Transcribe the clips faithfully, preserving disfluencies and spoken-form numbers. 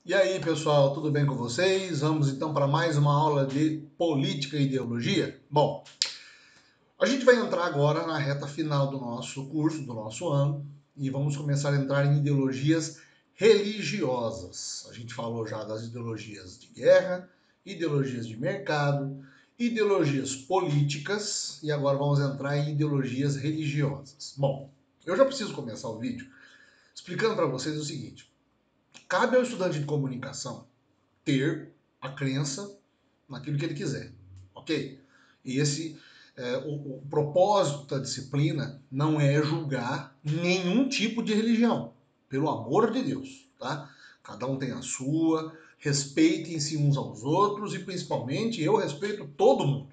E aí, pessoal, tudo bem com vocês? Vamos então para mais uma aula de política e ideologia? Bom, a gente vai entrar agora na reta final do nosso curso, do nosso ano, e vamos começar a entrar em ideologias religiosas. A gente falou já das ideologias de guerra, ideologias de mercado, ideologias políticas, e agora vamos entrar em ideologias religiosas. Bom, eu já preciso começar o vídeo explicando para vocês o seguinte: cabe ao estudante de comunicação ter a crença naquilo que ele quiser, ok? E esse é, o, o propósito da disciplina não é julgar nenhum tipo de religião, pelo amor de Deus, tá? Cada um tem a sua, respeitem-se uns aos outros e principalmente eu respeito todo mundo.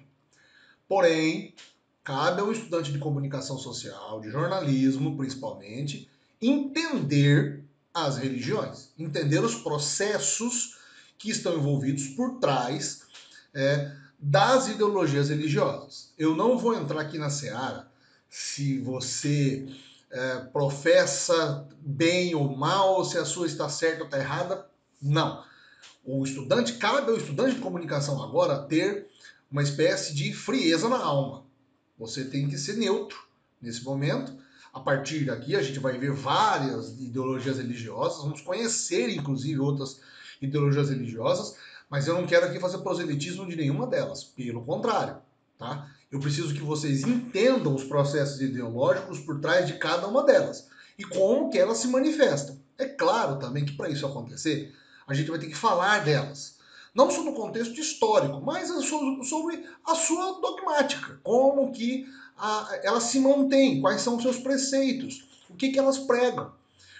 Porém, cabe ao estudante de comunicação social, de jornalismo principalmente, entender as religiões, entender os processos que estão envolvidos por trás é, das ideologias religiosas. Eu não vou entrar aqui na seara se você é, professa bem ou mal, se a sua está certa ou está errada. Não. O estudante, cabe ao estudante de comunicação agora ter uma espécie de frieza na alma. Você tem que ser neutro nesse momento. A partir daqui, a gente vai ver várias ideologias religiosas, vamos conhecer, inclusive, outras ideologias religiosas, mas eu não quero aqui fazer proselitismo de nenhuma delas. Pelo contrário, tá? Eu preciso que vocês entendam os processos ideológicos por trás de cada uma delas e como que elas se manifestam. É claro também que para isso acontecer, a gente vai ter que falar delas. Não só no contexto histórico, mas sobre a sua dogmática. Como que a, ela se mantém, quais são os seus preceitos, o que, que elas pregam.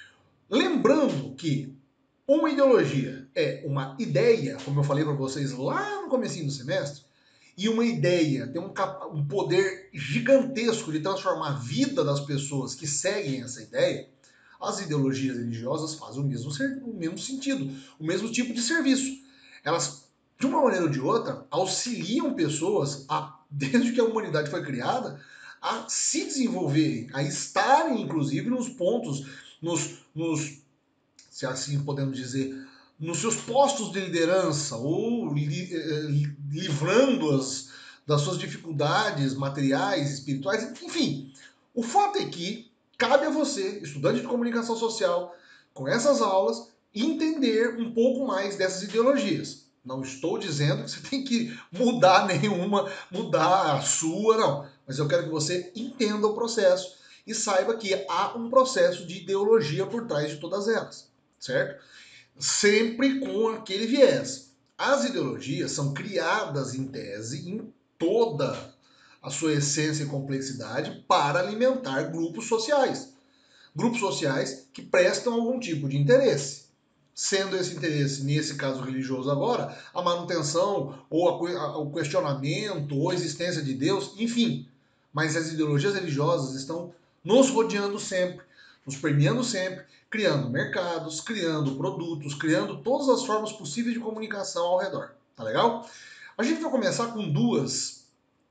Lembrando que uma ideologia é uma ideia, como eu falei para vocês lá no comecinho do semestre, e uma ideia tem um, um poder gigantesco de transformar a vida das pessoas que seguem essa ideia. As ideologias religiosas fazem o mesmo, o mesmo sentido, o mesmo tipo de serviço. Elas, de uma maneira ou de outra, auxiliam pessoas, a, desde que a humanidade foi criada, a se desenvolverem, a estarem, inclusive, nos pontos, nos, nos se assim podemos dizer, nos seus postos de liderança ou li, eh, livrando-as das suas dificuldades materiais, espirituais, enfim. O fato é que cabe a você, estudante de comunicação social, com essas aulas, entender um pouco mais dessas ideologias. Não estou dizendo que você tem que mudar nenhuma, mudar a sua, não. Mas eu quero que você entenda o processo e saiba que há um processo de ideologia por trás de todas elas, certo? Sempre com aquele viés. As ideologias são criadas em tese, em toda a sua essência e complexidade, para alimentar grupos sociais. Grupos sociais que prestam algum tipo de interesse. Sendo esse interesse, nesse caso religioso agora, a manutenção, ou a, o questionamento, ou a existência de Deus, enfim. Mas as ideologias religiosas estão nos rodeando sempre, nos permeando sempre, criando mercados, criando produtos, criando todas as formas possíveis de comunicação ao redor. Tá legal? A gente vai começar com duas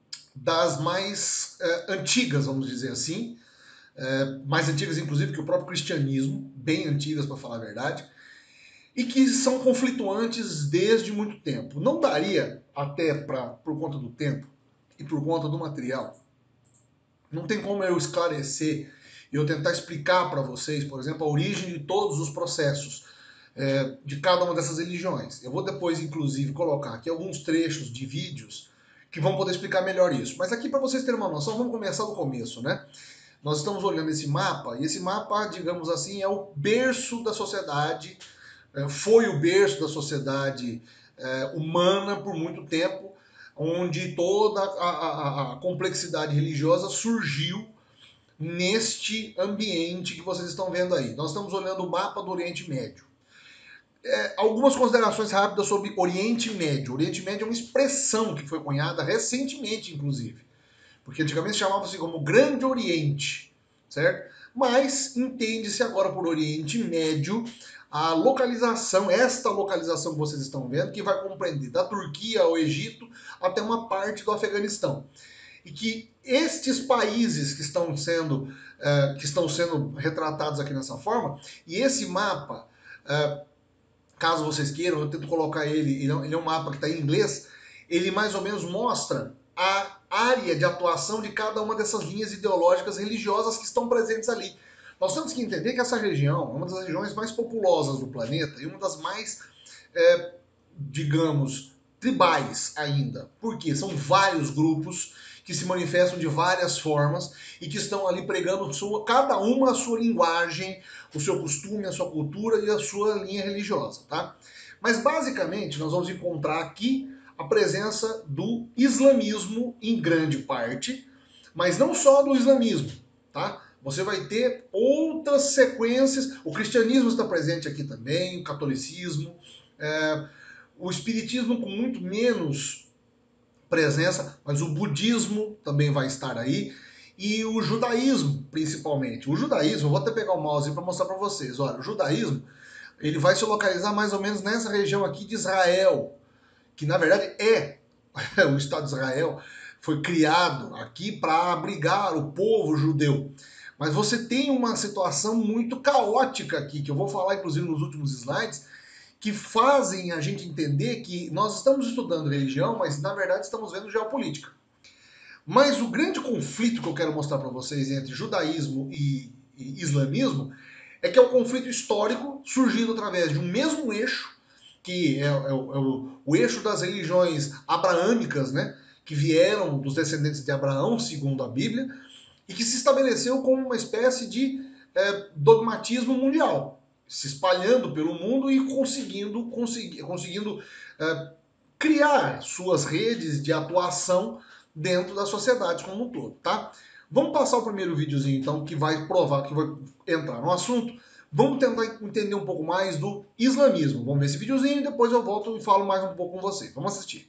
das mais é, antigas, vamos dizer assim, é, mais antigas inclusive que o próprio cristianismo, bem antigas para falar a verdade, e que são conflituantes desde muito tempo. Não daria, até pra, por conta do tempo e por conta do material, não tem como eu esclarecer e eu tentar explicar para vocês, por exemplo, a origem de todos os processos é, de cada uma dessas religiões. Eu vou depois, inclusive, colocar aqui alguns trechos de vídeos que vão poder explicar melhor isso. Mas aqui, para vocês terem uma noção, vamos começar do começo, né? Nós estamos olhando esse mapa, e esse mapa, digamos assim, é o berço da sociedade, foi o berço da sociedade humana por muito tempo, onde toda a, a, a complexidade religiosa surgiu neste ambiente que vocês estão vendo aí. Nós estamos olhando o mapa do Oriente Médio. É, algumas considerações rápidas sobre Oriente Médio. Oriente Médio é uma expressão que foi cunhada recentemente, inclusive, porque antigamente chamava-se como Grande Oriente, certo? Mas entende-se agora por Oriente Médio a localização, esta localização que vocês estão vendo, que vai compreender da Turquia ao Egito até uma parte do Afeganistão. E que estes países que estão sendo, uh, que estão sendo retratados aqui nessa forma, e esse mapa uh, caso vocês queiram, eu tento colocar ele, ele é um mapa que está em inglês, ele mais ou menos mostra a área de atuação de cada uma dessas linhas ideológicas religiosas que estão presentes ali. Nós temos que entender que essa região é uma das regiões mais populosas do planeta e uma das mais, é, digamos, tribais ainda. Por quê? São vários grupos que se manifestam de várias formas e que estão ali pregando sua, cada uma a sua linguagem, o seu costume, a sua cultura e a sua linha religiosa, tá? Mas basicamente nós vamos encontrar aqui a presença do islamismo em grande parte, mas não só do islamismo, tá? Você vai ter outras sequências, o cristianismo está presente aqui também, o catolicismo, é, o espiritismo com muito menos presença, mas o budismo também vai estar aí, e o judaísmo, principalmente. O judaísmo, eu vou até pegar o mouse para mostrar para vocês. Olha, o judaísmo, ele vai se localizar mais ou menos nessa região aqui de Israel, que na verdade é o Estado de Israel, foi criado aqui para abrigar o povo judeu. Mas você tem uma situação muito caótica aqui, que eu vou falar inclusive nos últimos slides, que fazem a gente entender que nós estamos estudando religião, mas na verdade estamos vendo geopolítica. Mas o grande conflito que eu quero mostrar para vocês entre judaísmo e, e islamismo é que é um conflito histórico surgido através de um mesmo eixo, que é, é, é o, o eixo das religiões abraâmicas, né, que vieram dos descendentes de Abraão, segundo a Bíblia, e que se estabeleceu como uma espécie de é, dogmatismo mundial, se espalhando pelo mundo e conseguindo, consegui, conseguindo é, criar suas redes de atuação dentro da sociedade como um todo, tá? Vamos passar o primeiro videozinho, então, que vai provar, que vai entrar no assunto. Vamos tentar entender um pouco mais do islamismo. Vamos ver esse videozinho e depois eu volto e falo mais um pouco com vocês. Vamos assistir.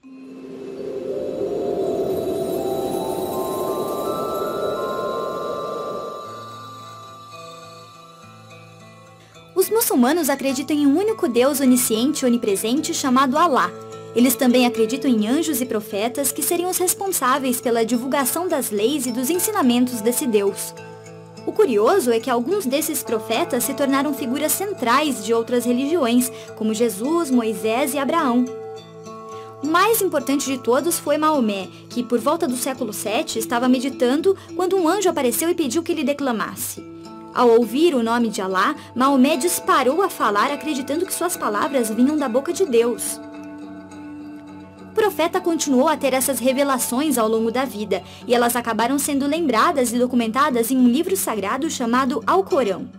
Os muçulmanos acreditam em um único Deus onisciente e onipresente chamado Alá. Eles também acreditam em anjos e profetas que seriam os responsáveis pela divulgação das leis e dos ensinamentos desse Deus. O curioso é que alguns desses profetas se tornaram figuras centrais de outras religiões, como Jesus, Moisés e Abraão. O mais importante de todos foi Maomé, que por volta do século sete estava meditando quando um anjo apareceu e pediu que ele declamasse. Ao ouvir o nome de Alá, Maomé disparou a falar acreditando que suas palavras vinham da boca de Deus. O profeta continuou a ter essas revelações ao longo da vida, e elas acabaram sendo lembradas e documentadas em um livro sagrado chamado Alcorão.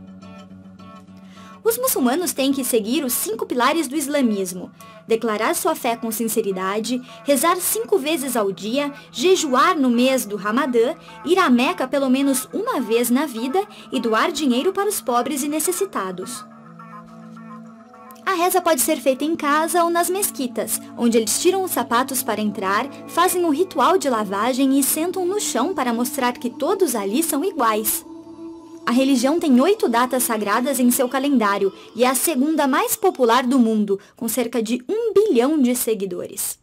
Os muçulmanos têm que seguir os cinco pilares do islamismo: declarar sua fé com sinceridade, rezar cinco vezes ao dia, jejuar no mês do Ramadã, ir à Meca pelo menos uma vez na vida e doar dinheiro para os pobres e necessitados. A reza pode ser feita em casa ou nas mesquitas, onde eles tiram os sapatos para entrar, fazem o ritual de lavagem e sentam no chão para mostrar que todos ali são iguais. A religião tem oito datas sagradas em seu calendário e é a segunda mais popular do mundo, com cerca de um bilhão de seguidores.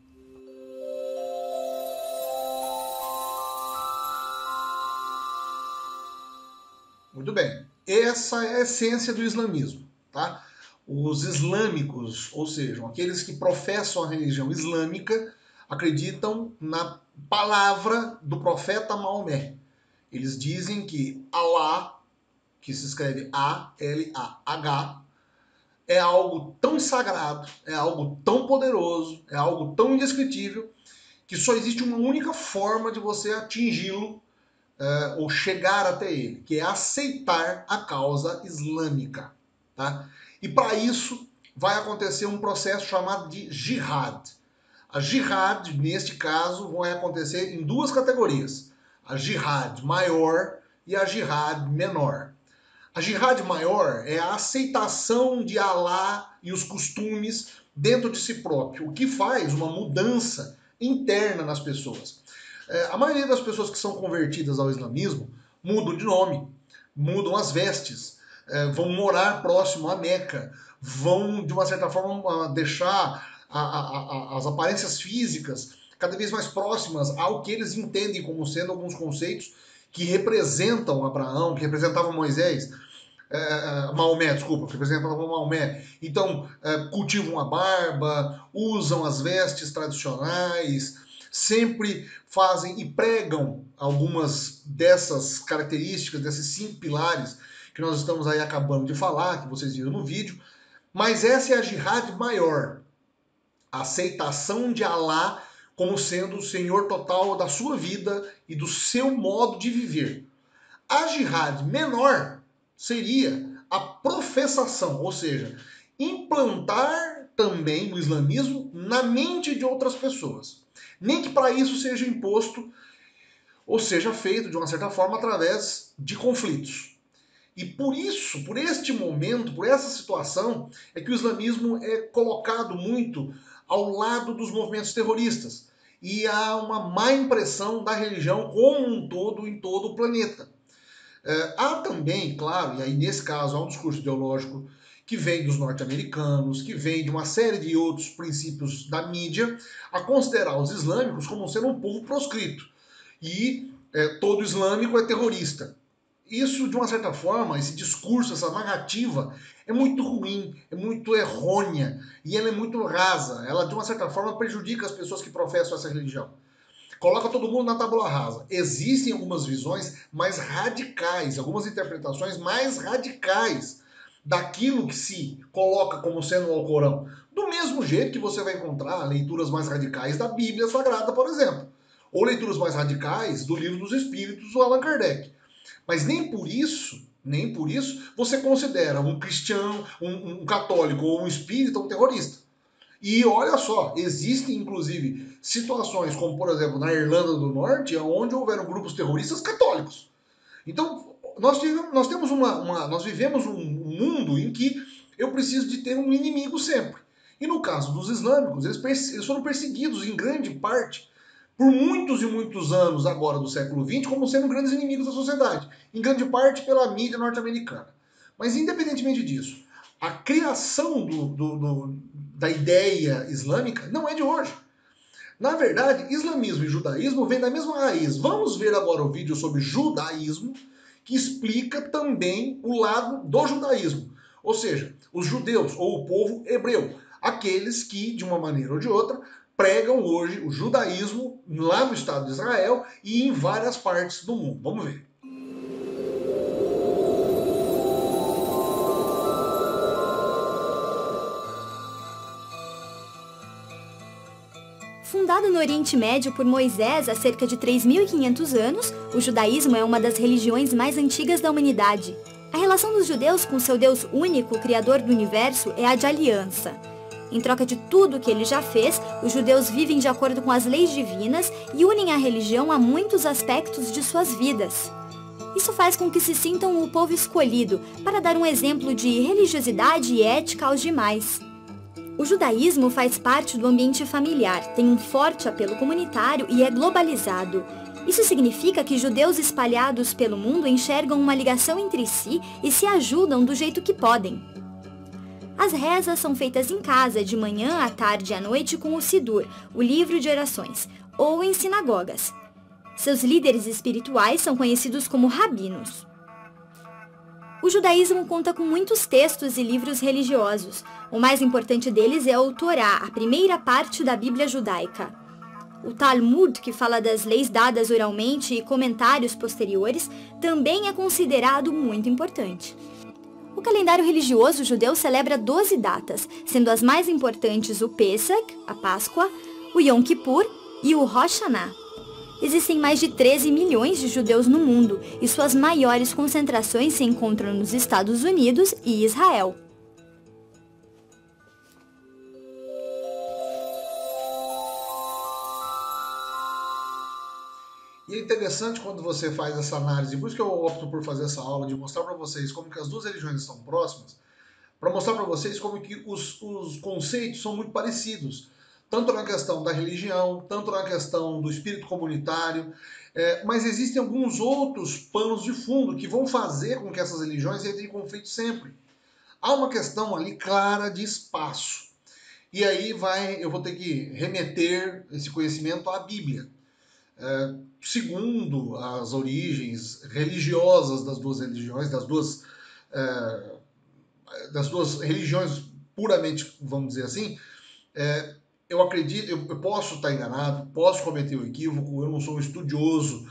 Muito bem. Essa é a essência do islamismo, tá? Os islâmicos, ou seja, aqueles que professam a religião islâmica, acreditam na palavra do profeta Maomé. Eles dizem que Alá, que se escreve A L A H, é algo tão sagrado, é algo tão poderoso, é algo tão indescritível, que só existe uma única forma de você atingi-lo é, ou chegar até ele, que é aceitar a causa islâmica, tá? E para isso vai acontecer um processo chamado de jihad. A jihad, neste caso, vai acontecer em duas categorias: a jihad maior e a jihad menor. A jihad maior é a aceitação de Alá e os costumes dentro de si próprio, o que faz uma mudança interna nas pessoas. É, a maioria das pessoas que são convertidas ao islamismo mudam de nome, mudam as vestes, é, vão morar próximo à Meca, vão, de uma certa forma, deixar a, a, a, as aparências físicas cada vez mais próximas ao que eles entendem como sendo alguns conceitos que representam Abraão, que representavam Moisés. é, Maomé, desculpa, que representava Maomé. Então, é, cultivam a barba, usam as vestes tradicionais, sempre fazem e pregam algumas dessas características, desses cinco pilares que nós estamos aí acabando de falar, que vocês viram no vídeo. Mas essa é a jihad maior, a aceitação de Alá como sendo o senhor total da sua vida e do seu modo de viver. A jihad menor seria a professação, ou seja, implantar também o islamismo na mente de outras pessoas. Nem que para isso seja imposto ou seja feito de uma certa forma através de conflitos. E por isso, por este momento, por essa situação, é que o islamismo é colocado muito ao lado dos movimentos terroristas. E há uma má impressão da religião como um todo em todo o planeta. É, há também, claro, e aí nesse caso há um discurso ideológico que vem dos norte-americanos, que vem de uma série de outros princípios da mídia, a considerar os islâmicos como sendo um povo proscrito. E é, todo islâmico é terrorista. Isso, de uma certa forma, esse discurso, essa narrativa, é muito ruim, é muito errônea e ela é muito rasa. Ela, de uma certa forma, prejudica as pessoas que professam essa religião. Coloca todo mundo na tábua rasa. Existem algumas visões mais radicais, algumas interpretações mais radicais daquilo que se coloca como sendo o Alcorão. Do mesmo jeito que você vai encontrar leituras mais radicais da Bíblia Sagrada, por exemplo. Ou leituras mais radicais do Livro dos Espíritos, do Allan Kardec. Mas nem por isso, nem por isso, você considera um cristão, um, um católico ou um espírita um terrorista. E olha só, existem inclusive situações como, por exemplo, na Irlanda do Norte, onde houveram grupos terroristas católicos. Então, nós, tivemos, nós temos uma, uma, nós vivemos um mundo em que eu preciso de ter um inimigo sempre. E no caso dos islâmicos, eles, eles foram perseguidos em grande parte por muitos e muitos anos agora do século vinte como sendo grandes inimigos da sociedade, em grande parte pela mídia norte-americana. Mas independentemente disso, a criação do, do, do, da ideia islâmica não é de hoje. Na verdade, islamismo e judaísmo vêm da mesma raiz. Vamos ver agora o vídeo sobre judaísmo, que explica também o lado do judaísmo. Ou seja, os judeus, ou o povo hebreu, aqueles que, de uma maneira ou de outra, pregam hoje o judaísmo lá no Estado de Israel e em várias partes do mundo. Vamos ver. Fundado no Oriente Médio por Moisés há cerca de três mil e quinhentos anos, o judaísmo é uma das religiões mais antigas da humanidade. A relação dos judeus com seu Deus único, criador do universo, é a de aliança. Em troca de tudo que ele já fez, os judeus vivem de acordo com as leis divinas e unem a religião a muitos aspectos de suas vidas. Isso faz com que se sintam o povo escolhido, para dar um exemplo de religiosidade e ética aos demais. O judaísmo faz parte do ambiente familiar, tem um forte apelo comunitário e é globalizado. Isso significa que judeus espalhados pelo mundo enxergam uma ligação entre si e se ajudam do jeito que podem. As rezas são feitas em casa, de manhã, à tarde e à noite com o Sidur, o livro de orações, ou em sinagogas. Seus líderes espirituais são conhecidos como rabinos. O judaísmo conta com muitos textos e livros religiosos. O mais importante deles é o Torá, a primeira parte da Bíblia judaica. O Talmud, que fala das leis dadas oralmente e comentários posteriores, também é considerado muito importante. O calendário religioso judeu celebra doze datas, sendo as mais importantes o Pesach, a Páscoa, o Yom Kippur e o Rosh Hashanah. Existem mais de treze milhões de judeus no mundo e suas maiores concentrações se encontram nos Estados Unidos e Israel. E é interessante quando você faz essa análise, por isso que eu opto por fazer essa aula, de mostrar para vocês como que as duas religiões estão próximas, para mostrar para vocês como que os, os conceitos são muito parecidos, tanto na questão da religião, tanto na questão do espírito comunitário, é, mas existem alguns outros panos de fundo que vão fazer com que essas religiões entrem em conflito sempre. Há uma questão ali clara de espaço. E aí vai, eu vou ter que remeter esse conhecimento à Bíblia. É, segundo as origens religiosas das duas religiões, das duas é, das duas religiões puramente, vamos dizer assim, é, eu acredito, eu, eu posso estar enganado, posso cometer um equívoco, eu não sou um estudioso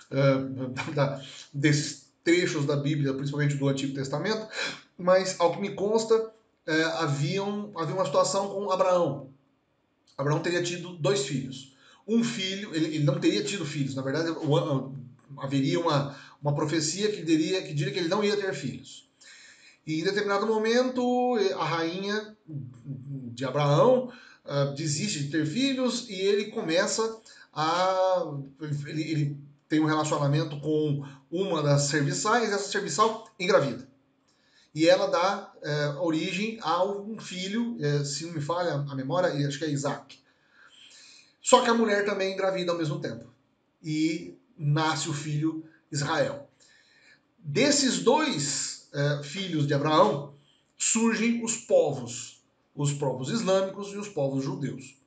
é, da, desses trechos da Bíblia, principalmente do Antigo Testamento, mas ao que me consta, é, haviam, havia uma situação com Abraão. Abraão teria tido dois filhos. Um filho, ele, ele não teria tido filhos, na verdade, o, haveria uma, uma profecia que diria, que diria que ele não ia ter filhos. E em determinado momento, a rainha de Abraão uh, desiste de ter filhos e ele começa a. Ele, ele tem um relacionamento com uma das serviçais, e essa serviçal engravida. E ela dá uh, origem a um filho, uh, se não me falha a memória, acho que é Isaac. Só que a mulher também engravida ao mesmo tempo. E nasce o filho Israel. Desses dois uh, filhos de Abraão, surgem os povos, os povos islâmicos e os povos judeus.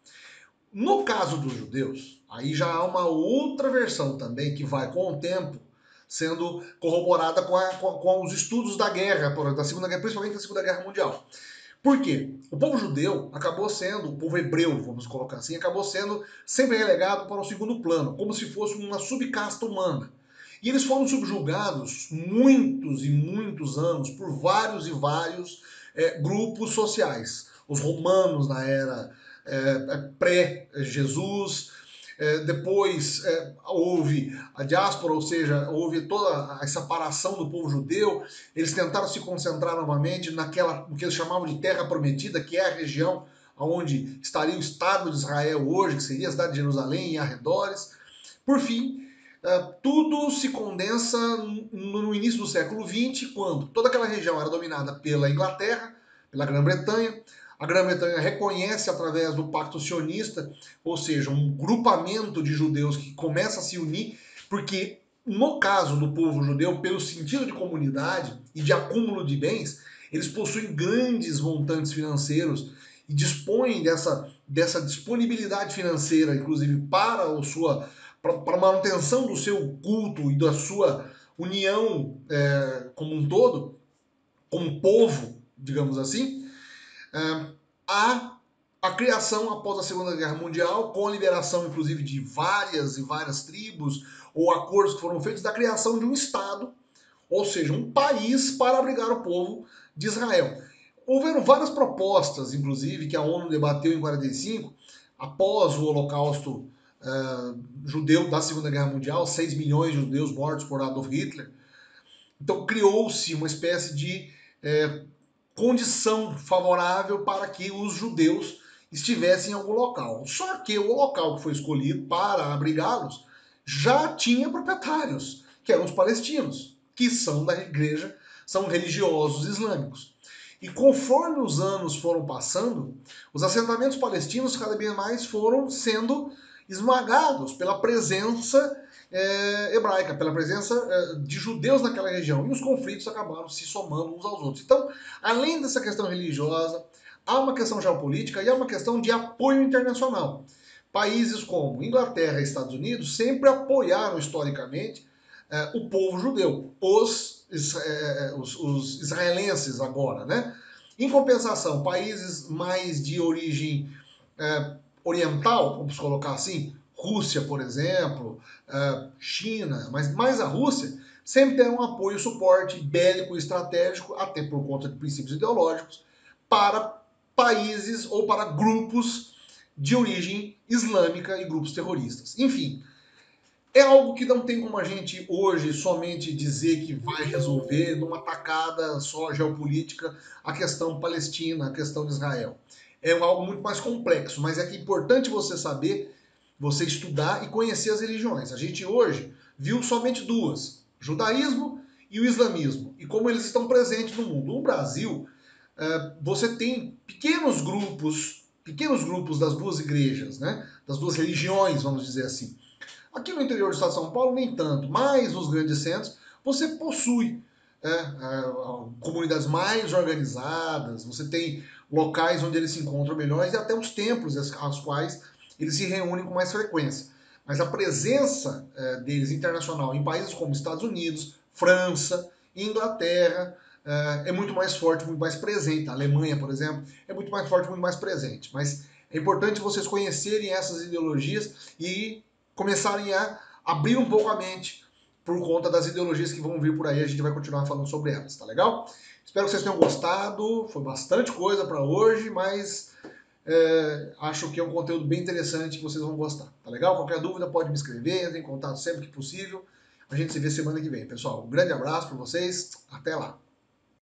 No caso dos judeus, aí já há uma outra versão também que vai com o tempo sendo corroborada com, a, com, com os estudos da guerra, da Segunda Guerra, principalmente da Segunda Guerra Mundial. Por quê? O povo judeu acabou sendo, o povo hebreu, vamos colocar assim, acabou sendo sempre relegado para o segundo plano, como se fosse uma subcasta humana. E eles foram subjugados muitos e muitos anos por vários e vários é, grupos sociais. Os romanos na era é, pré-Jesus, é, depois é, houve a diáspora, ou seja, houve toda a separação do povo judeu. Eles tentaram se concentrar novamente naquela, no que eles chamavam de Terra Prometida, que é a região onde estaria o Estado de Israel hoje, que seria a cidade de Jerusalém e arredores. Por fim, Uh, tudo se condensa no, no início do século vinte, quando toda aquela região era dominada pela Inglaterra, pela Grã-Bretanha. A Grã-Bretanha reconhece através do Pacto Sionista, ou seja, um grupamento de judeus que começa a se unir, porque no caso do povo judeu, pelo sentido de comunidade e de acúmulo de bens, eles possuem grandes montantes financeiros e dispõem dessa, dessa disponibilidade financeira, inclusive para a sua para a manutenção do seu culto e da sua união é, como um todo, como povo, digamos assim, é, a, a criação após a Segunda Guerra Mundial, com a liberação, inclusive, de várias e várias tribos ou acordos que foram feitos da criação de um Estado, ou seja, um país para abrigar o povo de Israel. Houveram várias propostas, inclusive, que a ONU debateu em quarenta e cinco, após o Holocausto Uh, judeu da Segunda Guerra Mundial, seis milhões de judeus mortos por Adolf Hitler. Então criou-se uma espécie de é, condição favorável para que os judeus estivessem em algum local. Só que o local que foi escolhido para abrigá-los já tinha proprietários, que eram os palestinos, que são da igreja, são religiosos islâmicos. E conforme os anos foram passando, os assentamentos palestinos cada vez mais foram sendo esmagados pela presença é, hebraica, pela presença é, de judeus naquela região. E os conflitos acabaram se somando uns aos outros. Então, além dessa questão religiosa, há uma questão geopolítica e há uma questão de apoio internacional. Países como Inglaterra e Estados Unidos sempre apoiaram historicamente é, o povo judeu, os, é, os, os israelenses agora, né? Em compensação, países mais de origem é, oriental, vamos colocar assim, Rússia, por exemplo, China, mas mais a Rússia, sempre tem um apoio e suporte bélico e estratégico, até por conta de princípios ideológicos, para países ou para grupos de origem islâmica e grupos terroristas. Enfim, é algo que não tem como a gente hoje somente dizer que vai resolver numa tacada só geopolítica a questão palestina, a questão de Israel. É algo muito mais complexo, mas é que é importante você saber, você estudar e conhecer as religiões. A gente hoje viu somente duas, o judaísmo e o islamismo, e como eles estão presentes no mundo. No Brasil, você tem pequenos grupos, pequenos grupos das duas igrejas, né? Das duas religiões, vamos dizer assim. Aqui no interior do estado de São Paulo, nem tanto, mas nos grandes centros, você possui é, é, comunidades mais organizadas, você tem locais onde eles se encontram melhores e até os templos aos quais eles se reúnem com mais frequência. Mas a presença é, deles internacional em países como Estados Unidos, França, Inglaterra, é muito mais forte, muito mais presente. A Alemanha, por exemplo, é muito mais forte, muito mais presente. Mas é importante vocês conhecerem essas ideologias e começarem a abrir um pouco a mente por conta das ideologias que vão vir por aí. A gente vai continuar falando sobre elas, tá legal? Espero que vocês tenham gostado. Foi bastante coisa para hoje, mas é, acho que é um conteúdo bem interessante que vocês vão gostar, tá legal? Qualquer dúvida pode me escrever, entre em contato sempre que possível. A gente se vê semana que vem, pessoal. Um grande abraço para vocês. Até lá.